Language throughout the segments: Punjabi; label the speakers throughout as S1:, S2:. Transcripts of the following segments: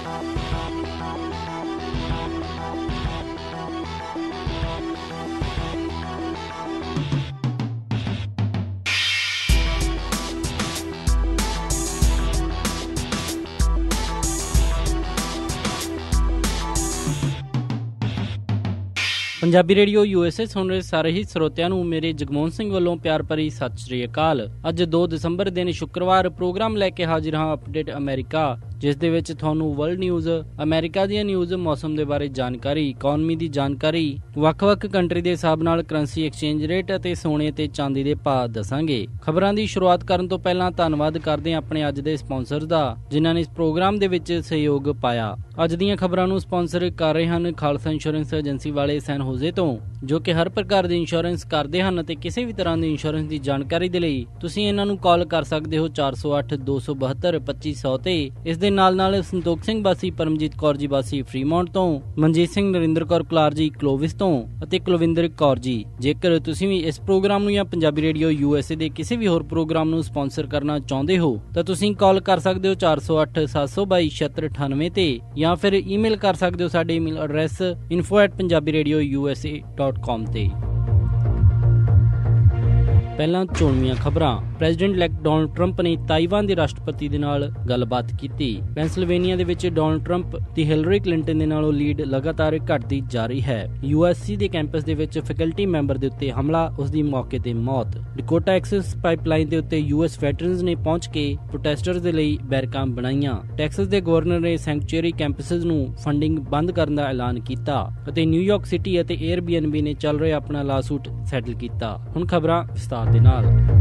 S1: ਪੰਜਾਬੀ ਰੇਡੀਓ USA ਸੁਣ ਰਹੇ ਸਾਰੇ ਹੀ ਸਰੋਤਿਆਂ ਨੂੰ ਮੇਰੇ ਜਗਮੋਹਨ ਸਿੰਘ ਵੱਲੋਂ ਪਿਆਰ ਭਰੀ ਸਤਿ ਸ਼੍ਰੀ ਅਕਾਲ। ਅੱਜ 2 ਦਸੰਬਰ ਦਿਨ ਸ਼ੁੱਕਰਵਾਰ ਪ੍ਰੋਗਰਾਮ ਲੈ ਕੇ ਹਾਜ਼ਰ ਹਾਂ ਅਪਡੇਟ ਅਮਰੀਕਾ, ਜਿਸ ਦੇ ਵਿੱਚ ਤੁਹਾਨੂੰ ਵਰਲਡ ਨਿਊਜ਼, ਅਮਰੀਕਾ ਦੀਆਂ ਨਿਊਜ਼, ਮੌਸਮ ਦੇ ਬਾਰੇ ਜਾਣਕਾਰੀ, ਇਕਨੋਮੀ ਦੀ ਜਾਣਕਾਰੀ, ਵੱਖ-ਵੱਖ ਕੰਟਰੀ ਦੇ ਹਿਸਾਬ ਨਾਲ ਕਰੰਸੀ ਐਕਸਚੇਂਜ ਰੇਟ ਅਤੇ ਸੋਨੇ ਤੇ ਚਾਂਦੀ ਦੇ ਭਾਅ ਦੱਸਾਂਗੇ। ਖਬਰਾਂ ਦੀ ਸ਼ੁਰੂਆਤ ਕਰਨ ਤੋਂ ਪਹਿਲਾਂ ਧੰਨਵਾਦ ਕਰਦੇ ਹਾਂ ਆਪਣੇ ਅੱਜ ਦੇ ਸਪਾਂਸਰਸ ਦਾ, ਜਿਨ੍ਹਾਂ ਨੇ ਇਸ ਪ੍ਰੋਗਰਾਮ ਦੇ ਵਿੱਚ ਸਹਿਯੋਗ ਪਾਇਆ। ਅੱਜ ਦੀਆਂ ਖਬਰਾਂ ਨੂੰ ਸਪਾਂਸਰ ਕਰ ਰਹੇ ਹਨ ਖਾਲਸਾ ਇੰਸ਼ੋਰੈਂਸ ਏਜੰਸੀ ਵਾਲੇ ਸੈਨ ਹੋਜ਼ੇ ਤੋਂ, ਜੋ ਕਿ ਹਰ ਪ੍ਰਕਾਰ ਦੀ ਇੰਸ਼ੋਰੈਂਸ ਕਰਦੇ ਹਨ ਅਤੇ ਕਿਸੇ ਵੀ ਤਰ੍ਹਾਂ ਦੀ ਇੰਸ਼ੋਰੈਂਸ ਦੀ ਜਾਣਕਾਰੀ ਦੇ ਲਈ ਤੁਸੀਂ ਇਹਨਾਂ ਨੂੰ ਕਾਲ ਕਰ ਸਕਦੇ ਹੋ 408-272-2500 ਤੇ। ਇਸ ਦੇ ਨਾਲ ਸੰਤੋਖ ਸਿੰਘ ਬਾਸੀ ਪਰਮਜੀਤ ਕੌਰ ਜੀ ਬਾਸੀ ਫਰੀਮੌਂਟ ਤੋਂ, ਮਨਜੀਤ ਸਿੰਘ ਨਰਿੰਦਰ ਕੌਰ ਕੁਲਾਰ ਜੀ ਕਲੋਵਿਸ ਤੋਂ ਅਤੇ ਕੁਲਵਿੰਦਰ ਕੌਰ ਜੀ। ਜੇਕਰ ਤੁਸੀਂ ਵੀ ਇਸ ਪ੍ਰੋਗਰਾਮ ਨੂੰ ਜਾਂ ਪੰਜਾਬੀ ਰੇਡੀਓ USA ਦੇ ਕਿਸੇ ਵੀ ਹੋਰ ਪ੍ਰੋਗਰਾਮ ਨੂੰ ਸਪਾਂਸਰ ਕਰਨਾ ਚਾਹੁੰਦੇ ਹੋ ਤਾਂ ਤੁਸੀਂ ਕਾਲ ਕਰ ਸਕਦੇ ਹੋ 408-722-7698 ਤੇ, ਜਾਂ ਫਿਰ ਈਮੇਲ ਕਰ ਸਕਦੇ ਹੋ ਸਾਡੇ ਈਮੇਲ ਐਡਰੈਸ info@punjabiradiousa.com ਤੇ। ਪਹਿਲਾਂ ਚੋਣਵੀਆਂ ਖਬਰਾਂ। ਪ੍ਰੈਜ਼ੀਡੈਂਟ ਇਲੈਕਟ ਡੋਨਲਡ ਟਰੰਪ ਨੇ ਤਾਈਵਾਨ ਦੇ ਰਾਸ਼ਟਰਪਤੀ ਦੇ ਨਾਲ ਗੱਲਬਾਤ ਕੀਤੀ। ਪੈਂਸਿਲਵੇਨੀਆ ਦੇ ਵਿੱਚ ਡੋਨਲਡ ਟਰੰਪ ਦੀ ਹਿਲਰੀ ਕਲਿੰਟਨ ਦੇ ਨਾਲੋਂ ਲੀਡ ਲਗਾਤਾਰ ਘਟਦੀ ਜਾ ਰਹੀ ਹੈ। USC ਦੇ ਕੈਂਪਸ ਦੇ ਵਿੱਚ ਫੈਕਲਟੀ ਮੈਂਬਰ ਦੇ ਉੱਤੇ ਹਮਲਾ, ਉਸ ਦੀ ਮੌਕੇ ਤੇ ਮੌਤ। ਡਕੋਟਾ ਐਕਸੈਸ ਪਾਈਪਲਾਈਨ ਦੇ ਉੱਤੇ US ਵੈਟਰਨਸ ਨੇ ਪਹੁੰਚ ਕੇ ਪ੍ਰੋਟੈਸਟਰਸ ਦੇ ਲਈ ਬੈਰਕਾਂ ਬਣਾਈਆਂ। ਟੈਕਸਸ ਦੇ ਗਵਰਨਰ ਨੇ ਸੈਂਕਚੁਅਰੀ ਕੈਂਪਸਸ ਨੂੰ ਫੰਡਿੰਗ ਬੰਦ ਕਰਨ ਦਾ ਐਲਾਨ ਕੀਤਾ ਅਤੇ ਨਿਊਯਾਰਕ ਸਿਟੀ ਅਤੇ Airbnb ਨੇ ਚੱਲ ਰਿਹਾ ਆਪਣਾ ਲਾਸੂਟ ਸੈਟਲ ਕੀਤਾ। ਹੁਣ ਖਬਰਾਂ ਵਿਸਤਾਰ ਦੇ ਨਾਲ।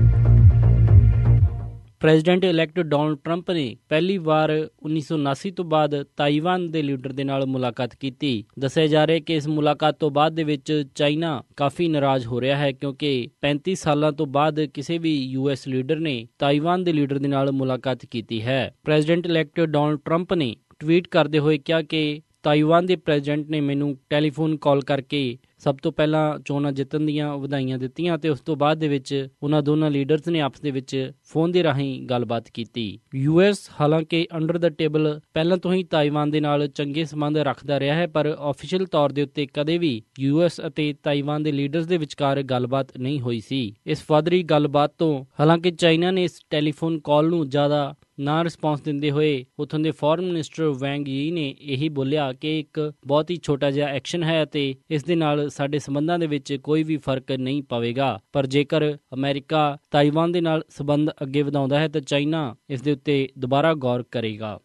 S1: ਪ੍ਰੈਜ਼ੀਡੈਂਟ ਇਲੈਕਟ ਡੋਨਲਡ ਟਰੰਪ ਨੇ ਪਹਿਲੀ ਵਾਰ 1979 ਤੋਂ ਬਾਅਦ ਤਾਈਵਾਨ ਦੇ ਲੀਡਰ ਦੇ ਨਾਲ ਮੁਲਾਕਾਤ ਕੀਤੀ। ਦੱਸਿਆ ਜਾ ਰਿਹਾ ਕਿ ਇਸ ਮੁਲਾਕਾਤ ਤੋਂ ਬਾਅਦ ਦੇ ਵਿੱਚ ਚਾਈਨਾ ਕਾਫੀ ਨਾਰਾਜ਼ ਹੋ ਰਿਹਾ ਹੈ, ਕਿਉਂਕਿ 35 ਸਾਲਾਂ ਤੋਂ ਬਾਅਦ ਕਿਸੇ ਵੀ US ਲੀਡਰ ਨੇ ਤਾਈਵਾਨ ਦੇ ਲੀਡਰ ਦੇ ਨਾਲ ਮੁਲਾਕਾਤ ਕੀਤੀ ਹੈ। ਪ੍ਰੈਜ਼ੀਡੈਂਟ ਇਲੈਕਟ ਡੋਨਲਡ ਟਰੰਪ ਨੇ ਟਵੀਟ ਕਰਦੇ ਹੋਏ ਕਿਹਾ ਕਿ ਤਾਈਵਾਨ ਦੇ ਪ੍ਰੈਜ਼ੀਡੈਂਟ ਨੇ ਮੈਨੂੰ ਟੈਲੀਫੋਨ ਕਾਲ ਕਰਕੇ ਸਭ ਤੋਂ ਪਹਿਲਾਂ ਚੋਣਾਂ ਜਿੱਤਣ ਦੀਆਂ ਵਧਾਈਆਂ ਦਿੱਤੀਆਂ ਅਤੇ ਉਸ ਤੋਂ ਬਾਅਦ ਦੇ ਵਿੱਚ ਉਹਨਾਂ ਦੋਨਾਂ ਲੀਡਰਸ ਨੇ ਆਪਸ ਦੇ ਵਿੱਚ ਫੋਨ ਦੇ ਰਾਹੀਂ ਗੱਲਬਾਤ ਕੀਤੀ। US ਹਾਲਾਂਕਿ ਅੰਡਰ ਦ ਟੇਬਲ ਪਹਿਲਾਂ ਤੋਂ ਹੀ ਤਾਈਵਾਨ ਦੇ ਨਾਲ ਚੰਗੇ ਸੰਬੰਧ ਰੱਖਦਾ ਰਿਹਾ ਹੈ, ਪਰ ਆਫੀਸ਼ੀਅਲ ਤੌਰ ਦੇ ਉੱਤੇ ਕਦੇ ਵੀ US ਅਤੇ ਤਾਈਵਾਨ ਦੇ ਲੀਡਰਸ ਦੇ ਵਿਚਕਾਰ ਗੱਲਬਾਤ ਨਹੀਂ ਹੋਈ ਸੀ। ਇਸ ਵੱਧ ਰਹੀ ਗੱਲਬਾਤ ਤੋਂ ਹਾਲਾਂਕਿ ਚਾਈਨਾ ਨੇ ਇਸ ਟੈਲੀਫੋਨ ਕਾਲ ਨੂੰ ਜ਼ਿਆਦਾ ਨਾ ਰਿਸਪੌਂਸ ਦਿੰਦੇ ਹੋਏ ਉੱਥੋਂ ਦੇ ਫੋਰਨ ਮਿਨਿਸਟਰ ਵੈਂਗ ਯੀ ਨੇ ਇਹੀ ਬੋਲਿਆ ਕਿ ਇੱਕ ਬਹੁਤ ਹੀ ਛੋਟਾ ਜਿਹਾ ਐਕਸ਼ਨ ਹੈ ਅਤੇ ਇਸ ਦੇ ਨਾਲ ਸਾਡੇ ਸੰਬੰਧਾਂ ਦੇ ਵਿੱਚ ਕੋਈ ਵੀ ਫਰਕ ਨਹੀਂ ਪਵੇਗਾ, ਪਰ ਜੇਕਰ ਅਮਰੀਕਾ ਤਾਈਵਾਨ ਦੇ ਨਾਲ ਸੰਬੰਧ ਅੱਗੇ ਵਧਾਉਂਦਾ ਹੈ ਤਾਂ ਚਾਈਨਾ ਇਸ ਦੇ ਉੱਤੇ ਦੁਬਾਰਾ ਗੌਰ ਕਰੇਗਾ।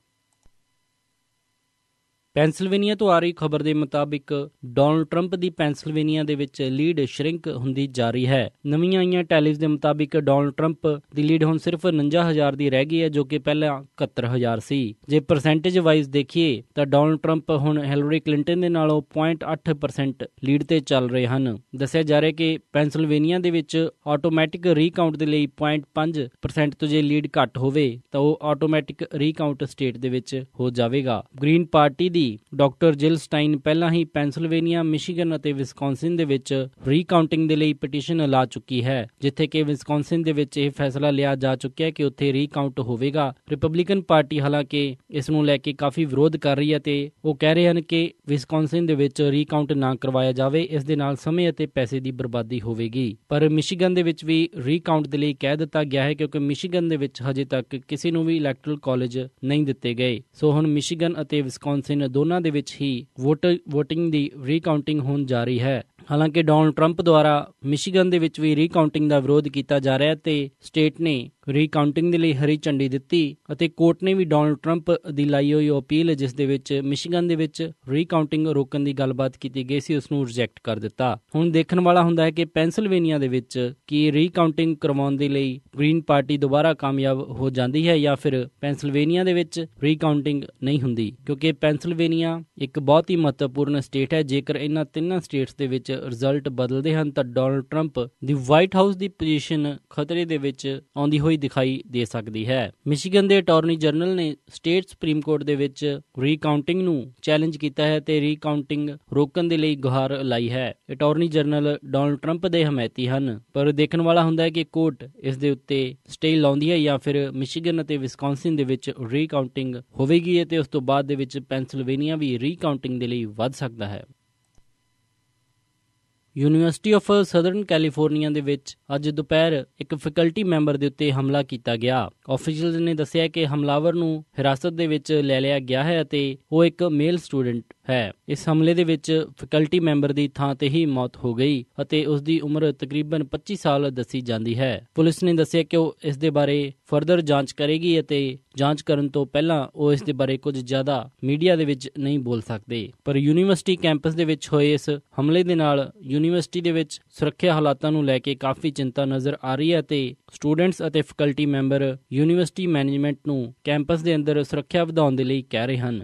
S1: ਪੈਂਸਿਲਵੇਨੀਆ ਤੋਂ ਆ ਰਹੀ ਖਬਰ ਦੇ ਮੁਤਾਬਿਕ ਡੋਨਲਡ ਟਰੰਪ ਦੀ ਪੈਂਸਿਲਵੇਨੀਆ ਦੇ ਵਿੱਚ ਲੀਡ ਸ਼ਰਿੰਕ ਹੁੰਦੀ ਜਾ ਰਹੀ ਹੈ। ਨਵੀਆਂ ਆਈਆਂ ਟੈਲੀਜ਼ ਦੇ ਮੁਤਾਬਿਕ ਡੋਨਲਡ ਟਰੰਪ ਦੀ ਲੀਡ ਹੁਣ ਸਿਰਫ 49,000 ਦੀ ਰਹਿ ਗਈ ਹੈ, ਜੋ ਕਿ ਪਹਿਲਾਂ 71,000 ਸੀ। ਜੇ ਪਰਸੈਂਟੇਜ ਵਾਈਜ਼ ਦੇਖੀਏ ਤਾਂ ਡੋਨਲਡ ਟਰੰਪ ਹੁਣ ਹਿਲਰੀ ਕਲਿੰਟਨ ਦੇ ਨਾਲੋਂ 0.8% ਲੀਡ ਤੇ ਚੱਲ ਰਹੇ ਹਨ। ਦੱਸਿਆ ਜਾ ਰਿਹਾ ਕਿ ਪੈਂਸਿਲਵੇਨੀਆ ਦੇ ਵਿੱਚ ਆਟੋਮੈਟਿਕ ਰੀਕਾਊਂਟ ਦੇ ਲਈ 0.5% ਤੋਂ ਜੇ ਲੀਡ ਘੱਟ ਹੋਵੇ ਤਾਂ ਉਹ ਆਟੋਮੈਟਿਕ ਰੀਕਾਊਂਟ ਸਟੇਟ ਦੇ ਵਿੱਚ ਹੋ ਜਾਵੇਗਾ। ਗ੍ਰੀਨ ਪਾਰਟੀ ਦੀ ਡਾਕਟਰ ਜਿਲ ਸਟਾਈਨ ਪਹਿਲਾਂ ਹੀ ਪੈਂਸਿਲਵੇਨੀਆ, ਮਿਸ਼ੀਗਨ ਅਤੇ ਵਿਸਕੌਨਸਿਨ ਦੇ ਵਿੱਚ ਰੀਕਾਊਂਟਿੰਗ ਦੇ ਲਈ ਪਟੀਸ਼ਨ ਲਾ ਚੁੱਕੀ ਹੈ, ਜਿੱਥੇ ਕਿ ਵਿਸਕੌਨਸਿਨ ਦੇ ਵਿੱਚ ਇਹ ਫੈਸਲਾ ਲਿਆ ਜਾ ਚੁੱਕਿਆ ਹੈ ਕਿ ਉੱਥੇ ਰੀਕਾਊਂਟ ਹੋਵੇਗਾ। ਰਿਪਬਲਿਕਨ ਪਾਰਟੀ ਹਾਲਾਂਕਿ ਇਸ ਨੂੰ ਲੈ ਕੇ ਕਾਫੀ ਵਿਰੋਧ ਕਰ ਰਹੀ ਹੈ ਤੇ ਉਹ ਕਹਿ ਰਹੇ ਹਨ ਕਿ ਵਿਸਕੌਨਸਿਨ ਦੇ ਵਿੱਚ ਰੀਕਾਊਂਟ ਨਾ ਕਰਵਾਇਆ ਜਾਵੇ, ਇਸ ਦੇ ਨਾਲ ਸਮੇਂ ਅਤੇ ਪੈਸੇ ਦੀ ਬਰਬਾਦੀ ਹੋਵੇਗੀ। ਪਰ ਮਿਸ਼ੀਗਨ ਦੇ ਵਿੱਚ ਵੀ ਰੀਕਾਊਂਟ ਦੇ ਲਈ ਕਹਿ ਦਿੱਤਾ ਗਿਆ ਹੈ, ਕਿਉਂਕਿ ਮਿਸ਼ੀਗਨ ਦੇ ਵਿੱਚ ਹਜੇ ਤੱਕ ਕਿਸੇ ਨੂੰ ਵੀ ਇਲੈਕਟਰਲ ਕਾਲਜ ਨਹੀਂ ਦਿੱਤੇ ਗਏ। ਸੋ ਹੁਣ ਮਿਸ਼ੀਗਨ ਅਤੇ ਵਿਸਕੌਨਸਿਨ ਦੋਨਾਂ ਦੇ ਵਿੱਚ ਹੀ ਵੋਟਿੰਗ ਦੀ ਰੀਕਾਊਂਟਿੰਗ ਹੋਣ ਜਾ ਰਹੀ ਹੈ। ਹਾਲਾਂਕਿ ਡੋਨਲਡ ਟਰੰਪ ਦੁਆਰਾ ਮਿਸ਼ੀਗਨ ਦੇ ਵਿੱਚ ਵੀ ਰੀਕਾਊਂਟਿੰਗ ਦਾ ਵਿਰੋਧ ਕੀਤਾ ਜਾ ਰਿਹਾ ਤੇ ਸਟੇਟ ਨੇ ਰੀਕਾਊਂਟਿੰਗ ਦੇ ਲਈ ਹਰੀ ਝੰਡੀ ਦਿੱਤੀ ਅਤੇ ਕੋਰਟ ਨੇ ਵੀ ਡੋਨਲਡ ਟਰੰਪ ਦੀ ਲਾਈ ਹੋਈ ਅਪੀਲ, ਜਿਸ ਦੇ ਵਿੱਚ ਮਿਸ਼ੀਗਨ ਦੇ ਵਿੱਚ ਰੀਕਾਊਂਟਿੰਗ ਰੋਕਣ ਦੀ ਗੱਲਬਾਤ ਕੀਤੀ ਗਈ ਸੀ, ਉਸ ਨੂੰ ਰਿਜੈਕਟ ਕਰ ਦਿੱਤਾ। ਹੁਣ ਦੇਖਣ ਵਾਲਾ ਹੁੰਦਾ ਹੈ ਕਿ ਪੈਂਸਿਲਵੇਨੀਆ ਦੇ ਵਿੱਚ ਕੀ ਰੀਕਾਊਂਟਿੰਗ ਕਰਵਾਉਣ ਦੇ ਲਈ ਗ੍ਰੀਨ ਪਾਰਟੀ ਦੁਬਾਰਾ ਕਾਮਯਾਬ ਹੋ ਜਾਂਦੀ ਹੈ ਜਾਂ ਫਿਰ ਪੈਂਸਿਲਵੇਨੀਆ ਦੇ ਵਿੱਚ ਰੀਕਾਊਂਟਿੰਗ ਨਹੀਂ ਹੁੰਦੀ, ਕਿਉਂਕਿ ਪੈਂਸਿਲਵੇਨੀਆ ਇੱਕ ਬਹੁਤ ਹੀ ਮਹੱਤਵਪੂਰਨ ਸਟੇਟ ਹੈ। ਜੇਕਰ ਇਹਨਾਂ ਤਿੰਨਾਂ ਸਟੇਟਸ ਦੇ ਵਿੱਚ ਰਿਜ਼ਲਟ ਬਦਲਦੇ ਹਨ ਤਾਂ ਡੋਨਲਡ ਟਰੰਪ ਦੀ ਵਾਈਟ ਹਾਊਸ ਦੀ ਪੋਜੀਸ਼ਨ ਖਤਰੇ ਦੇ ਵਿੱਚ ਆਉਂਦੀ ਹੋਈ ਦਿਖਾਈ ਦੇ ਸਕਦੀ ਹੈ। ਮਿਸ਼ੀਗਨ ਦੇ ਅਟਾਰਨੀ ਜਨਰਲ ਨੇ ਸਟੇਟ ਸੁਪਰੀਮ ਕੋਰਟ ਦੇ ਵਿੱਚ ਰੀਕਾਊਂਟਿੰਗ ਨੂੰ ਚੈਲੰਜ ਕੀਤਾ ਹੈ ਤੇ ਰੀਕਾਊਂਟਿੰਗ ਰੋਕਣ ਦੇ ਲਈ ਗੁਹਾਰ ਲਾਈ ਹੈ। ਅਟਾਰਨੀ ਜਨਰਲ ਡੋਨਾਲਡ ਟਰੰਪ ਦੇ ਹਮਾਇਤੀ ਹਨ, ਪਰ ਦੇਖਣ ਵਾਲਾ ਹੁੰਦਾ ਹੈ ਕਿ ਕੋਰਟ ਇਸ ਦੇ ਉੱਤੇ ਸਟੇ ਲਾਉਂਦੀ ਹੈ ਜਾਂ ਫਿਰ ਮਿਸ਼ੀਗਨ ਅਤੇ ਵਿਸਕੌਨਸਿਨ ਦੇ ਵਿੱਚ ਰੀਕਾਊਂਟਿੰਗ ਹੋਵੇਗੀ ਅਤੇ ਉਸ ਤੋਂ ਬਾਅਦ ਦੇ ਵਿੱਚ ਪੈਨਸਿਲਵੇਨੀਆ ਵੀ ਰੀਕਾਊਂਟਿੰਗ ਦੇ ਲਈ ਵੱਧ ਸਕਦਾ ਹੈ। ਯੂਨੀਵਰਸਿਟੀ ਆਫ ਸਦਰਨ ਕੈਲੀਫੋਰਨੀਆ ਦੇ ਵਿੱਚ ਅੱਜ ਦੁਪਹਿਰ ਇੱਕ ਫੈਕਲਟੀ ਮੈਂਬਰ ਦੇ ਉੱਤੇ ਹਮਲਾ ਕੀਤਾ ਗਿਆ। ਆਫੀਸ਼ੀਅਲਸ ਨੇ ਦੱਸਿਆ ਕਿ ਹਮਲਾਵਰ ਨੂੰ ਹਿਰਾਸਤ ਦੇ ਵਿੱਚ ਲੈ ਲਿਆ ਗਿਆ ਹੈ ਅਤੇ ਉਹ ਇੱਕ ਮੇਲ ਸਟੂਡੈਂਟ ਹੈ। ਇਸ ਹਮਲੇ ਦੇ ਵਿੱਚ ਫੈਕਲਟੀ ਮੈਂਬਰ ਦੀ ਥਾਂ ਤੇ ਹੀ ਮੌਤ ਹੋ ਗਈ ਅਤੇ ਉਸ ਦੀ ਉਮਰ ਤਕਰੀਬਨ 25 ਸਾਲ ਦੱਸੀ ਜਾਂਦੀ ਹੈ। ਪੁਲਿਸ ਨੇ ਦੱਸਿਆ ਕਿ ਉਹ ਇਸ ਦੇ ਬਾਰੇ ਫਰਦਰ ਜਾਂਚ ਕਰੇਗੀ ਅਤੇ ਜਾਂਚ ਕਰਨ ਤੋਂ ਪਹਿਲਾਂ ਉਹ ਇਸ ਦੇ ਬਾਰੇ ਕੁਝ ਜ਼ਿਆਦਾ ਮੀਡੀਆ ਦੇ ਵਿੱਚ ਨਹੀਂ ਬੋਲ ਸਕਦੇ। ਪਰ ਯੂਨੀਵਰਸਿਟੀ ਕੈਂਪਸ ਦੇ ਵਿੱਚ ਹੋਏ ਇਸ ਹਮਲੇ ਦੇ ਨਾਲ ਯੂਨੀਵਰਸਿਟੀ ਦੇ ਵਿੱਚ ਸੁਰੱਖਿਆ ਹਾਲਾਤਾਂ ਨੂੰ ਲੈ ਕੇ ਕਾਫੀ ਚਿੰਤਾ ਨਜ਼ਰ ਆ ਰਹੀ ਹੈ ਤੇ ਸਟੂਡੈਂਟਸ ਅਤੇ ਫੈਕਲਟੀ ਮੈਂਬਰ ਯੂਨੀਵਰਸਿਟੀ ਮੈਨੇਜਮੈਂਟ ਨੂੰ ਕੈਂਪਸ ਦੇ ਅੰਦਰ ਸੁਰੱਖਿਆ ਵਧਾਉਣ ਦੇ ਲਈ ਕਹਿ ਰਹੇ ਹਨ।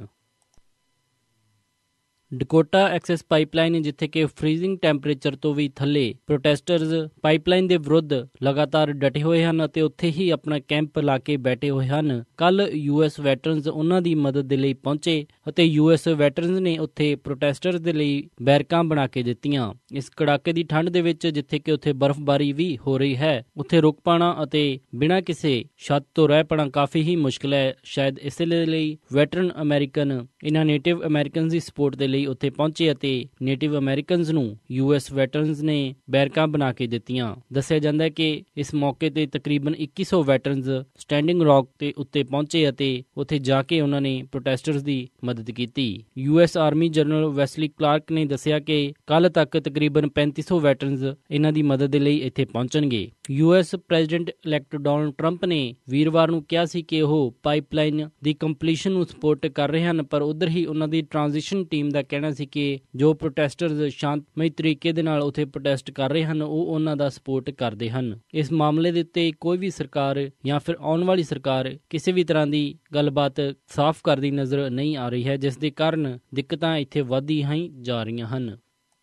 S1: ਡਕੋਟਾ ਐਕਸੈਸ ਪਾਈਪਲਾਈਨ, ਜਿੱਥੇ ਕਿ ਫ੍ਰੀਜ਼ਿੰਗ ਟੈਂਪਰੇਚਰ ਤੋਂ ਵੀ ਥੱਲੇ ਪ੍ਰੋਟੈਸਟਰਜ਼ ਪਾਈਪਲਾਈਨ ਦੇ ਵਿਰੁੱਧ ਲਗਾਤਾਰ ਡਟੇ ਹੋਏ ਹਨ ਅਤੇ ਉੱਥੇ ਹੀ ਆਪਣਾ ਕੈਂਪ ਲਾ ਕੇ ਬੈਠੇ ਹੋਏ ਹਨ। ਕੱਲ US ਵੈਟਰਨਜ਼ ਉਹਨਾਂ ਦੀ ਮਦਦ ਦੇ ਲਈ ਪਹੁੰਚੇ ਅਤੇ US ਵੈਟਰਨਜ਼ ਨੇ ਉੱਥੇ ਪ੍ਰੋਟੈਸਟਰਜ਼ ਦੇ ਲਈ ਬੈਰਕਾਂ ਬਣਾ ਕੇ ਦਿੱਤੀਆਂ। ਇਸ ਕੜਾਕੇ ਦੀ ਠੰਡ ਦੇ ਵਿੱਚ ਜਿੱਥੇ ਕਿ ਉੱਥੇ ਬਰਫ਼ਬਾਰੀ ਵੀ ਹੋ ਰਹੀ ਹੈ, ਉੱਥੇ ਰੁਕ ਪਾਉਣਾ ਅਤੇ ਬਿਨਾਂ ਕਿਸੇ ਛੱਤ ਤੋਂ ਰਹਿ ਪਾਉਣਾ ਕਾਫੀ ਹੀ ਮੁਸ਼ਕਿਲ ਹੈ। ਸ਼ਾਇਦ ਇਸੇ ਲਈ ਵੈਟਰਨ ਅਮਰੀਕਨ ਇਹਨਾਂ ਨੇਟਿਵ ਅਮਰੀਕਨਜ਼ ਦੀ ਸਪੋਰਟ ਦੇ ਲਈ ਉੱਥੇ ਪਹੁੰਚੇ ਅਤੇ ਨੇਟਿਵ ਅਮਰੀਕਨਜ਼ ਨੂੰ US ਵੈਟਰਨਜ਼ ਨੇ ਬੈਰਕਾਂ ਬਣਾ ਕੇ ਦਿੱਤੀਆਂ। ਦੱਸਿਆ ਜਾਂਦਾ ਹੈ ਕਿ ਇਸ ਮੌਕੇ ਤੇ ਤਕਰੀਬਨ 2100 ਵੈਟਰਨਜ਼ ਸਟੈਂਡਿੰਗ ਰੌਕ ਤੇ ਉੱਤੇ ਪਹੁੰਚੇ ਅਤੇ ਉੱਥੇ ਜਾ ਕੇ ਉਹਨਾਂ ਨੇ ਪ੍ਰੋਟੈਸਟਰਜ਼ ਦੀ ਮਦਦ ਕੀਤੀ। US army general Wesley Clark ਨੇ ਦੱਸਿਆ ਕਿ ਕੱਲ ਤੱਕ ਤਕਰੀਬਨ 3500 ਵੈਟਰਨਜ਼ ਇਹਨਾਂ ਦੀ ਮਦਦ ਦੇ ਲਈ ਇੱਥੇ ਪਹੁੰਚਣਗੇ। US president elect Donald Trump ਨੇ ਵੀਰਵਾਰ ਨੂੰ ਕਿਹਾ ਸੀ ਕਿ ਉਹ ਪਾਈਪਲਾਈਨ ਦੀ ਕੰਪਲੀਸ਼ਨ ਨੂੰ ਸਪੋਰਟ ਕਰ ਰਹੇ ਹਨ, ਪਰ ਉਧਰ ਹੀ ਉਹਨਾਂ ਦੀ ਟ੍ਰਾਂਜੀਸ਼ਨ ਟੀਮ ਦਾ ਕਹਿਣਾ ਸੀ ਕਿ ਜੋ ਪ੍ਰੋਟੈਸਟਰਜ਼ ਸ਼ਾਂਤਮਈ ਤਰੀਕੇ ਦੇ ਨਾਲ ਉੱਥੇ ਪ੍ਰੋਟੈਸਟ ਕਰ ਰਹੇ ਹਨ ਉਹ ਉਹਨਾਂ ਦਾ ਸਪੋਰਟ ਕਰਦੇ ਹਨ। ਇਸ ਮਾਮਲੇ ਦੇ ਉੱਤੇ ਕੋਈ ਵੀ ਸਰਕਾਰ ਜਾਂ ਫਿਰ ਆਉਣ ਵਾਲੀ ਸਰਕਾਰ ਕਿਸੇ ਵੀ ਤਰ੍ਹਾਂ ਦੀ ਗੱਲਬਾਤ ਸਾਫ਼ ਕਰਦੀ ਨਜ਼ਰ ਨਹੀਂ ਆ ਰਹੀ ਹੈ, ਜਿਸ ਦੇ ਕਾਰਨ ਦਿੱਕਤਾਂ ਇੱਥੇ ਵੱਧਦੀਆਂ ਹੀ ਜਾ ਰਹੀਆਂ ਹਨ।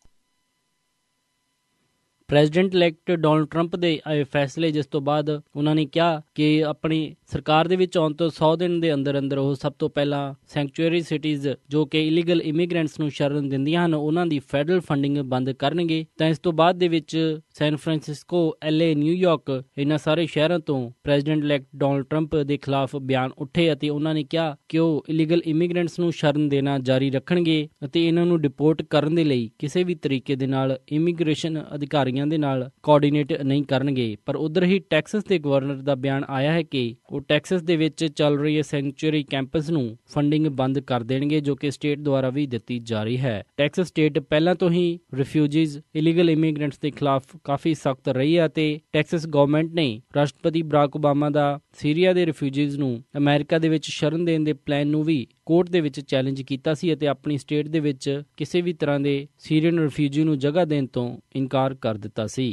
S1: ਪ੍ਰੈਜ਼ੀਡੈਂਟ ਇਲੈਕਟ ਡੋਨਾਲਡ ਟਰੰਪ ਦੇ ਆਏ ਫੈਸਲੇ, ਜਿਸ ਤੋਂ ਬਾਅਦ ਉਹਨਾਂ ਨੇ ਕਿਹਾ ਕਿ ਆਪਣੀ ਸਰਕਾਰ ਦੇ ਵਿੱਚ ਆਉਣ ਤੋਂ 100 ਦਿਨ ਦੇ ਅੰਦਰ ਅੰਦਰ ਉਹ ਸਭ ਤੋਂ ਪਹਿਲਾਂ ਸੈਂਕਚੁਅਰੀ ਸਿਟੀਜ਼ ਜੋ ਕਿ ਇਲੀਗਲ ਇਮੀਗ੍ਰੈਂਟਸ ਨੂੰ ਸ਼ਰਨ ਦਿੰਦੀਆਂ ਹਨ ਉਹਨਾਂ ਦੀ ਫੈਡਰਲ ਫੰਡਿੰਗ ਬੰਦ ਕਰਨਗੇ। ਤਾਂ ਇਸ ਤੋਂ ਬਾਅਦ ਦੇ ਵਿੱਚ ਸੈਨ ਫਰਾਂਸਿਸਕੋ, LA, ਨਿਊਯਾਰਕ ਇਹਨਾਂ ਸਾਰੇ ਸ਼ਹਿਰਾਂ ਤੋਂ ਪ੍ਰੈਜ਼ੀਡੈਂਟ ਇਲੈਕਟ ਡੋਨਾਲਡ ਟਰੰਪ ਦੇ ਖਿਲਾਫ ਬਿਆਨ ਉੱਠੇ ਅਤੇ ਉਹਨਾਂ ਨੇ ਕਿਹਾ ਕਿ ਉਹ ਇਲੀਗਲ ਇਮੀਗ੍ਰੈਂਟਸ ਨੂੰ ਸ਼ਰਨ ਦੇਣਾ ਜਾਰੀ ਰੱਖਣਗੇ ਅਤੇ ਇਹਨਾਂ ਨੂੰ ਡਿਪੋਰਟ ਕਰਨ ਦੇ ਲਈ ਕਿਸੇ ਵੀ ਤਰੀਕੇ ਦੇ ਨਾਲ ਇਮੀਗ੍ਰੇਸ਼ਨ ਅਧਿਕਾਰੀਆਂ ਦੇ ਨਾਲ ਕੋਆਰਡੀਨੇਟ ਨਹੀਂ ਕਰਨਗੇ। ਪਰ ਉਧਰ ਹੀ ਟੈਕਸਸ ਦੇ ਗਵਰਨਰ ਦਾ ਬਿਆਨ ਆਇਆ ਹੈ ਕਿ ਉਹ ਟੈਕਸਸ ਦੇ ਵਿੱਚ ਚੱਲ ਰਹੀ ਸੈਂਕਚੁਅਰੀ ਕੈਂਪਸ ਨੂੰ ਫੰਡਿੰਗ ਬੰਦ ਕਰ ਦੇਣਗੇ, ਜੋ ਕਿ ਸਟੇਟ ਦੁਆਰਾ ਵੀ ਦਿੱਤੀ ਜਾ ਰਹੀ ਹੈ। ਟੈਕਸਸ ਸਟੇਟ ਪਹਿਲਾਂ ਤੋਂ ਹੀ ਰਿਫਿਊਜੀਜ਼, ਇਲੀਗਲ ਇਮੀਗ੍ਰੈਂਟਸ ਦੇ ਖਿਲਾਫ ਕਾਫੀ ਸਖਤ ਰਹੀ ਹੈ ਅਤੇ ਟੈਕਸਸ ਗਵਰਨਮੈਂਟ ਨੇ ਰਾਸ਼ਟਰਪਤੀ ਬਰਾਕ ਓਬਾਮਾ ਦਾ ਸੀਰੀਆ ਦੇ ਰਿਫਿਊਜੀਜ਼ ਨੂੰ ਅਮਰੀਕਾ ਦੇ ਵਿੱਚ ਸ਼ਰਨ ਦੇਣ ਦੇ ਪਲਾਨ ਨੂੰ ਵੀ ਕੋਰਟ ਦੇ ਵਿੱਚ ਚੈਲੰਜ ਕੀਤਾ ਸੀ ਅਤੇ ਆਪਣੀ ਸਟੇਟ ਦੇ ਵਿੱਚ ਕਿਸੇ ਵੀ ਤਰ੍ਹਾਂ ਦੇ ਸੀਰੀਅਨ ਰਿਫਿਊਜੀ ਨੂੰ ਜਗ੍ਹਾ ਦੇਣ ਤੋਂ ਇਨਕਾਰ ਕਰ ਦਿੱਤਾ ਸੀ।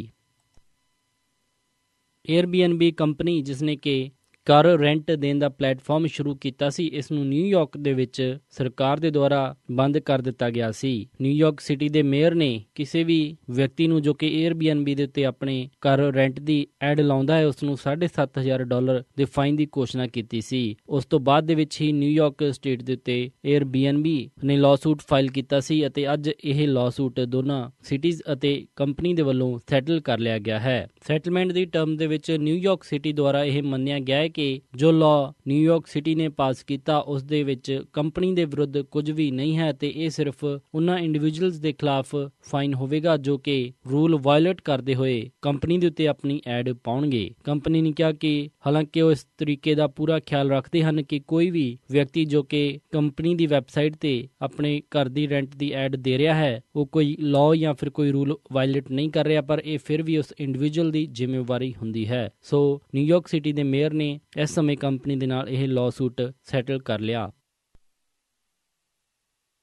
S1: Airbnb ਕੰਪਨੀ, ਜਿਸ ਨੇ ਕਿ ਕਾਰ ਰੈਂਟ ਦੇਣ ਦਾ ਪਲੇਟਫਾਰਮ ਸ਼ੁਰੂ ਕੀਤਾ ਸੀ, ਇਸ ਨੂੰ ਨਿਊਯਾਰਕ ਦੇ ਵਿੱਚ ਸਰਕਾਰ ਦੇ ਦੁਆਰਾ ਬੰਦ ਕਰ ਦਿੱਤਾ ਗਿਆ ਸੀ। ਨਿਊਯਾਰਕ ਸਿਟੀ ਦੇ ਮੇਅਰ ਨੇ ਕਿਸੇ ਵੀ ਵਿਅਕਤੀ ਨੂੰ ਜੋ ਕਿ Airbnb ਦੇ ਉੱਤੇ ਆਪਣੇ ਕਾਰ ਰੈਂਟ ਦੀ ਐਡ ਲਾਉਂਦਾ ਹੈ ਉਸ ਨੂੰ $7,500 ਦੇ ਫਾਈਨ ਦੀ ਘੋਸ਼ਣਾ ਕੀਤੀ ਸੀ। ਉਸ ਤੋਂ ਬਾਅਦ ਦੇ ਵਿੱਚ ਹੀ ਨਿਊਯਾਰਕ ਸਟੇਟ ਦੇ ਉੱਤੇ Airbnb ਨੇ ਲਾਅਸੂਟ ਫਾਈਲ ਕੀਤਾ ਸੀ ਅਤੇ ਅੱਜ ਇਹ ਲਾਅਸੂਟ ਦੋਨਾਂ ਸਿਟੀਜ਼ ਅਤੇ ਕੰਪਨੀ ਦੇ ਵੱਲੋਂ ਸੈਟਲ ਕਰ ਲਿਆ ਗਿਆ ਹੈ। ਸੈਟਲਮੈਂਟ ਦੀ ਟਰਮ ਦੇ ਵਿੱਚ ਨਿਊਯਾਰਕ ਸਿਟੀ ਦੁਆਰਾ ਇਹ ਮੰਨਿਆ ਗਿਆ ਹੈ ਕਿ ਜੋ ਲਾਅ ਨਿਊਯਾਰਕ ਸਿਟੀ ਨੇ ਪਾਸ ਕੀਤਾ ਉਸ ਦੇ ਵਿੱਚ ਕੰਪਨੀ ਦੇ ਵਿਰੁੱਧ ਕੁਝ ਵੀ ਨਹੀਂ ਹੈ ਤੇ ਇਹ ਸਿਰਫ ਉਹਨਾਂ ਇੰਡੀਵਿਜੂਅਲਸ ਦੇ ਖਿਲਾਫ ਫਾਈਨ ਹੋਵੇਗਾ ਜੋ ਕਿ ਰੂਲ ਵਾਇਲੇਟ ਕਰਦੇ ਹੋਏ ਕੰਪਨੀ ਦੇ ਉੱਤੇ ਆਪਣੀ ਐਡ ਪਾਉਣਗੇ। ਕੰਪਨੀ ਨੇ ਕਿਹਾ ਕਿ ਹਾਲਾਂਕਿ ਉਹ ਇਸ ਤਰੀਕੇ ਦਾ ਪੂਰਾ ਖਿਆਲ ਰੱਖਦੇ ਹਨ ਕਿ ਕੋਈ ਵੀ ਵਿਅਕਤੀ ਜੋ ਕਿ ਕੰਪਨੀ ਦੀ ਵੈਬਸਾਈਟ ਤੇ ਆਪਣੇ ਘਰ ਦੀ ਰੈਂਟ ਦੀ ਐਡ ਦੇ ਰਿਹਾ ਹੈ ਉਹ ਕੋਈ ਲਾਅ ਜਾਂ ਫਿਰ ਕੋਈ ਰੂਲ ਵਾਇਲੇਟ ਨਹੀਂ ਕਰ ਰਿਹਾ, ਪਰ ਇਹ ਫਿਰ ਵੀ ਉਸ ਇੰਡੀਵਿਜੂਅਲ ਦੀ ਜ਼ਿੰਮੇਵਾਰੀ ਹੁੰਦੀ ਹੈ। ਸੋ ਨਿਊਯਾਰਕ ਸਿਟੀ ਦੇ ਮੇਅਰ ਨੇ ਇਸ ਸਮੇਂ ਕੰਪਨੀ ਦੇ ਨਾਲ ਇਹ ਲਾਅਸੂਟ ਸੈਟਲ ਕਰ ਲਿਆ।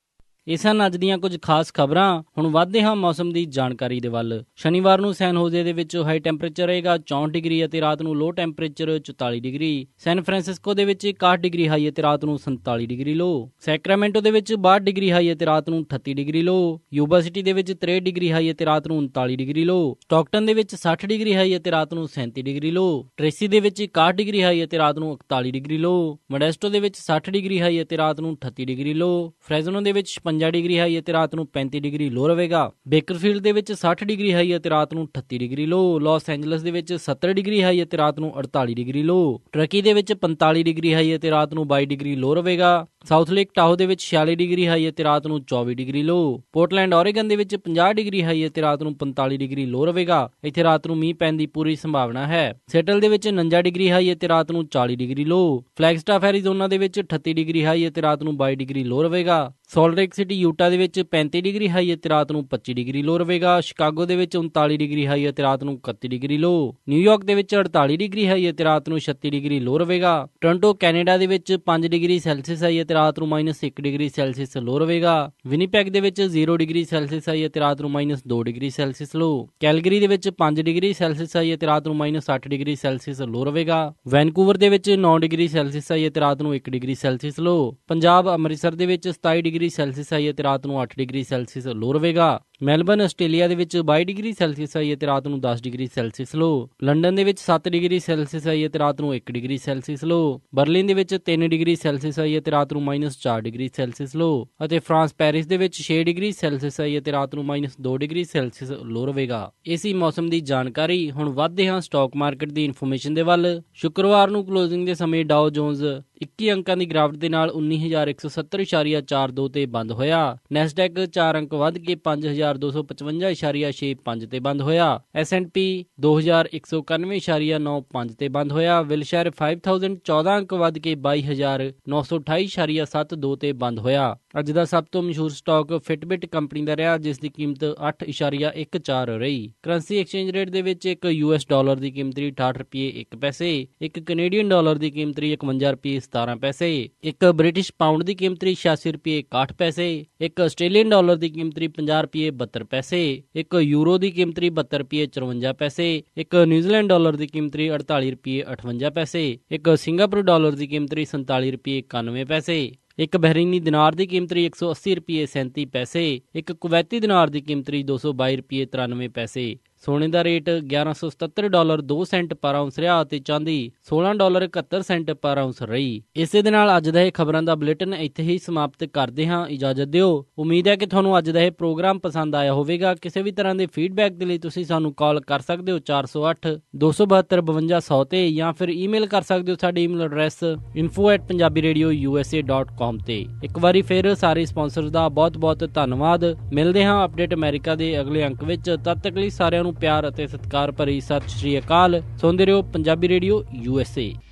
S1: ਇਹ ਸਨ ਅੱਜ ਦੀਆਂ ਕੁਝ ਖਾਸ ਖਬਰਾਂ। ਹੁਣ ਵਧਦੇ ਹਾਂ ਮੌਸਮ ਦੀ ਜਾਣਕਾਰੀ ਦੇ ਵੱਲ। ਸ਼ਨੀਵਾਰ ਨੂੰ ਸੈਨ ਹੋਜ਼ੇ ਦੇ ਵਿੱਚ ਹਾਈ ਟੈਂਪਰੇਚਰ ਰਹੇਗਾ 64 ਡਿਗਰੀ ਅਤੇ ਰਾਤ ਨੂੰ low temperature 44 degree. San Francisco ਦੇ ਵਿੱਚ 61 ਡਿਗਰੀ ਹਾਈ ਅਤੇ ਰਾਤ ਨੂੰ 47 ਡਿਗਰੀ ਲੋ। ਸੈਕਰਾਮੈਂਟੋ ਦੇ ਵਿੱਚ 62 ਡਿਗਰੀ ਹਾਈ ਅਤੇ ਰਾਤ ਨੂੰ 38 ਡਿਗਰੀ ਲੋ। ਯੂਬਾ ਸਿਟੀ ਦੇ ਵਿੱਚ 63 ਡਿਗਰੀ ਹਾਈ ਅਤੇ ਰਾਤ ਨੂੰ 39 ਡਿਗਰੀ ਲੋ। ਸਟਾਕਟਨ ਦੇ ਵਿੱਚ 60 ਡਿਗਰੀ ਹਾਈ ਅਤੇ ਰਾਤ ਨੂੰ 37 ਡਿਗਰੀ ਲੋ। ਟ੍ਰੇਸੀ ਦੇ ਵਿੱਚ 61 ਡਿਗਰੀ ਹਾਈ ਅਤੇ ਰਾਤ ਨੂੰ 41 ਡਿਗਰੀ ਲੋ। ਮੋਡੈਸਟੋ ਦੇ ਵਿੱਚ 60 ਡਿਗਰੀ ਹਾਈ ਅਤੇ ਰਾਤ ਨੂੰ 38 ਡਿਗਰੀ ਲੋ। ਫ੍ਰੈਜ਼ਨੋ ਦੇ ਵਿੱਚ 56 ਡਿਗਰੀ ਹਾਈ ਅਤੇ ਰਾਤ ਨੂੰ 35 ਡਿਗਰੀ ਲੋ ਰਹੇਗਾ। ਬੇਕਰਫੀਲਡ ਦੇ ਵਿੱਚ 60 ਡਿਗਰੀ ਹਾਈ ਅਤੇ ਰਾਤ ਨੂੰ 38 ਡਿਗਰੀ ਲੋ। ਲਾਸ ਐਂਜਲਸ ਦੇ ਵਿੱਚ 70 ਡਿਗਰੀ ਹਾਈ ਅਤੇ ਰਾਤ ਨੂੰ 48 ਡਿਗਰੀ ਲੋ। ਟਰਕੀ ਦੇ ਵਿੱਚ 45 ਡਿਗਰੀ ਹਾਈ ਅਤੇ ਰਾਤ ਨੂੰ 22 ਡਿਗਰੀ ਲੋ ਰਹੇਗਾ। ਸਾਊਥ ਲੇਕ ਟਾਹੋ ਦੇ ਵਿੱਚ 46 ਡਿਗਰੀ ਹਾਈ ਅਤੇ ਰਾਤ ਨੂੰ 24 ਡਿਗਰੀ ਲੋ। ਪੋਰਟਲੈਂਡ ਓਰੇਗਨ ਦੇ ਵਿੱਚ 50 ਡਿਗਰੀ ਹਾਈ ਅਤੇ ਰਾਤ ਨੂੰ 45 ਡਿਗਰੀ ਲੋ ਰਹੇਗਾ। ਇੱਥੇ ਰਾਤ ਨੂੰ ਮੀਂਹ ਪੈਣ ਦੀ ਪੂਰੀ ਸੰਭਾਵਨਾ ਹੈ। ਸੈਟਲ ਦੇ ਵਿੱਚ 49 ਡਿਗਰੀ ਹਾਈ ਅਤੇ ਰਾਤ ਨੂੰ 40 ਡਿਗਰੀ ਲੋ। ਫਲੈਗਸਟਾਫ ਐਰੀਜ਼ੋਨਾ ਦੇ ਵਿੱਚ 38 ਡਿਗਰੀ ਹਾਈ ਅਤੇ ਰਾਤ ਨੂੰ 22 ਡਿਗਰੀ ਲੋ ਰਹੇਗਾ। ਸਾਲਟ ਲੇਕ ਸਿਟੀ ਯੂਟਾ ਦੇ ਵਿੱਚ 35 ਡਿਗਰੀ ਹਾਈ ਅਤੇ ਰਾਤ ਨੂੰ 25 ਡਿਗਰੀ ਲੋ ਰਹੇਗਾ। ਸ਼ਿਕਾਗੋ ਦੇ ਵਿੱਚ 39 ਡਿਗਰੀ ਹਾਈ ਅਤੇ ਰਾਤ ਨੂੰ 31 ਡਿਗਰੀ ਲੋ। ਨਿਊਯਾਰਕ ਦੇ ਵਿੱਚ 48 ਡਿਗਰੀ ਹਾਈ ਅਤੇ ਰਾਤ ਨੂੰ 36 ਡਿਗਰੀ ਲੋ ਰਹੇਗਾ। ਟੋਰਾਂਟੋ ਕੈਨੇਡਾ ਦੇ ਵਿੱਚ 5 ਡਿਗਰੀ ਸੈਲਸੀਅਸ ਹਾਈ ਅਤੇ ਰਾਤ ਨੂੰ -1 ਡਿਗਰੀ ਸੈਲਸੀਅਸ ਲੋ ਰਹੇਗਾ। ਵਿਨੀਪੈਗ ਦੇ ਵਿੱਚ 0 ਡਿਗਰੀ ਸੈਲਸੀਅਸ ਹਾਈ ਅਤੇ ਰਾਤ ਨੂੰ -2 ਡਿਗਰੀ ਸੈਲਸੀਅਸ ਲੋ। ਕੈਲਗਰੀ ਦੇ ਵਿੱਚ 5 ਡਿਗਰੀ ਸੈਲਸੀਅਸ ਹਾਈ ਅਤੇ ਰਾਤ ਨੂੰ -8 ਡਿਗਰੀ ਸੈਲਸੀਅਸ ਲੋ ਰਹੇਗਾ। ਵੈਨਕੂਵਰ ਦੇ ਵਿੱਚ 9 ਡਿਗਰੀ ਸੈਲਸੀਅਸ ਹਾਈ ਅਤੇ ਰਾਤ ਨੂੰ 1 degree Celsius low. Punjab Amritsar ਦੇ ਵਿੱਚ 27 ਡਿਗਰੀ ਸੈਲਸੀਅਸ ਹਾਈ ਅਤੇ ਰਾਤ ਨੂੰ 8 ਡਿਗਰੀ ਸੈਲਸੀਅਸ ਲੋ ਰਹੇਗਾ। ਮੈਲਬਰਨ ਆਸਟ੍ਰੇਲੀਆ ਦੇ ਵਿੱਚ 22 ਡਿਗਰੀ ਸੈਲਸੀਅਸ ਹਾਈ ਅਤੇ ਰਾਤ ਨੂੰ 10 ਡਿਗਰੀ ਸੈਲਸੀਅਸ ਲੋ। ਲੰਡਨ ਦੇ ਵਿੱਚ 7 ਡਿਗਰੀ ਸੈਲਸੀਅਸ ਹਾਈ ਅਤੇ ਰਾਤ ਨੂੰ 1 ਡਿਗਰੀ ਸੈਲਸੀਅਸ ਲੋ। ਬਰਲਿਨ ਦੇ ਵਿੱਚ 3 ਡਿਗਰੀ ਸੈਲਸੀਅਸ ਹਾਈ ਅਤੇ ਰਾਤ ਨੂੰ -4 ਡਿਗਰੀ ਸੈਲਸੀਅਸ ਲੋ। ਅਤੇ ਫਰਾਂਸ ਪੈਰਿਸ ਦੇ ਵਿੱਚ 6 ਡਿਗਰੀ ਸੈਲਸੀਅਸ ਹਾਈ ਅਤੇ ਰਾਤ ਨੂੰ -2 ਡਿਗਰੀ ਸੈਲਸੀਅਸ ਲੋ ਰਹੇਗਾ। ਇਸੀ ਮੌਸਮ ਦੀ ਜਾਣਕਾਰੀ। ਹੁਣ ਵਧਦੇ ਹਾਂ ਸਟਾਕ ਮਾਰਕੀਟ ਦੀ ਇਨਫੋਰਮੇਸ਼ਨ ਦੇ ਵੱਲ। ਸ਼ੁੱਕਰਵਾਰ ਨੂੰ ਕਲੋਜ਼ਿੰਗ ਦੇ ਸਮੇਂ ਡਾਓ ਜੋਨਸ 21 ਅੰਕਾਂ ਦੀ ਗਿਰਾਵਟ ਦੇ ਨਾਲ 19,170.42 ਤੇ ਬੰਦ ਹੋਇਆ। ਨੈਸਡੈਕ 4 ਅੰਕ ਵੱਧ ਕੇ 5,255.65 ਤੇ ਬੰਦ ਹੋਇਆ। S&P 2,191.95 ਤੇ ਬੰਦ ਹੋਇਆ। ਵਿਲਸ਼ਾਇਰ 5000 14 ਅੰਕ ਵੱਧ ਕੇ 22,928.72 ਤੇ ਬੰਦ ਹੋਇਆ। ਅੱਜ ਦਾ ਸਭ ਤੋਂ ਮਸ਼ਹੂਰ ਸਟਾਕ ਫਿਟਬਿਟ ਕੰਪਨੀ ਦਾ ਰਿਹਾ, ਜਿਸ ਦੀ ਕੀਮਤ 8.14 ਰਹੀ। ਕਰੰਸੀ ਐਕਸਚੇਂਜ ਰੇਟ ਦੇ ਵਿੱਚ ਇੱਕ US ਡਾਲਰ ਦੀ ਕੀਮਤ 68 ਰੁਪਏ 1 ਪੈਸੇ, ਇੱਕ ਕੈਨੇਡੀਅਨ ਡਾਲਰ ਦੀ ਕੀਮਤ 51 ਰੁਪਏ 17 ਪੈਸੇ, ਇੱਕ ਬ੍ਰਿਟਿਸ਼ ਪਾਉਂਡ ਦੀ ਕੀਮਤ 86 ਰੁਪਏ 61 ਪੈਸੇ, ਇੱਕ ਆਸਟ੍ਰੇਲੀਅਨ ਡਾਲਰ ਦੀ ਕੀਮਤ 50 ਰੁਪਏ 72 ਪੈਸੇ, ਇੱਕ ਯੂਰੋ ਦੀ ਕੀਮਤ 72 ਰੁਪਏ 54 ਪੈਸੇ, ਇੱਕ ਨਿਊਜ਼ੀਲੈਂਡ ਡਾਲਰ ਦੀ ਕੀਮਤ 48 ਰੁਪਏ 58 ਪੈਸੇ, ਇੱਕ ਸਿੰਗਾਪੁਰ ਡਾਲਰ ਦੀ ਕੀਮਤ 47 ਰੁਪਏ 91 ਪੈਸੇ, ਇੱਕ ਬਹਿਰੀਨੀ ਦਿਨਾਰ ਦੀ ਕੀਮਤ 180 ਰੁਪਏ 37 ਪੈਸੇ, ਇੱਕ ਕੁਵੈਤੀ ਦਿਨਾਰ ਦੀ ਕੀਮਤ 222 ਰੁਪਏ 93 ਪੈਸੇ। ਸੋਨੇ ਦਾ ਰੇਟ $1177 2 ਸੈਂਟ ਪਰ ਆਉਂਸ ਰਿਹਾ ਅਤੇ ਚਾਂਦੀ $16 71 ਸੈਂਟ ਪਰ ਆਉਂਸ ਰਹੀ। ਇਸੇ ਦੇ ਨਾਲ ਅੱਜ ਦਾ ਇਹ ਖਬਰਾਂ ਦਾ ਬੁਲੇਟਿਨ ਇੱਥੇ ਹੀ ਸਮਾਪਤ ਕਰਦੇ ਹਾਂ। ਇਜਾਜ਼ਤ ਦਿਓ। ਉਮੀਦ ਹੈ ਕਿ ਤੁਹਾਨੂੰ ਅੱਜ ਦਾ ਇਹ ਪ੍ਰੋਗਰਾਮ ਪਸੰਦ ਆਇਆ ਹੋਵੇਗਾ। ਕਿਸੇ ਵੀ ਤਰ੍ਹਾਂ ਦੇ ਫੀਡਬੈਕ ਦੇ ਲਈ ਤੁਸੀਂ ਸਾਨੂੰ ਕਾਲ ਕਰ ਸਕਦੇ ਹੋ 408 272 5200 ਤੇ, ਜਾਂ ਫਿਰ ਈਮੇਲ ਕਰ ਸਕਦੇ ਹੋ ਸਾਡੀ ਈਮੇਲ ਐਡਰੈਸ info@punjabiradiousa.com ਤੇ। ਇੱਕ ਵਾਰੀ ਫਿਰ ਸਾਰੇ ਸਪਾਂਸਰਸ ਦਾ ਬਹੁਤ ਬਹੁਤ ਧੰਨਵਾਦ। ਮਿਲਦੇ ਹਾਂ ਅਪਡੇਟ ਅਮਰੀਕਾ ਦੇ ਅਗਲੇ ਅੰਕ ਵਿੱਚ। ਤਦ ਤੱਕ ਲਈ ਸਾਰਿਆਂ ਨੂੰ ਪਿਆਰ ਅਤੇ ਸਤਿਕਾਰ ਭਰੀ ਸਤਿ ਸ਼੍ਰੀ ਅਕਾਲ। ਸੁਣਦੇ ਰਹੋ ਪੰਜਾਬੀ ਰੇਡੀਓ USA।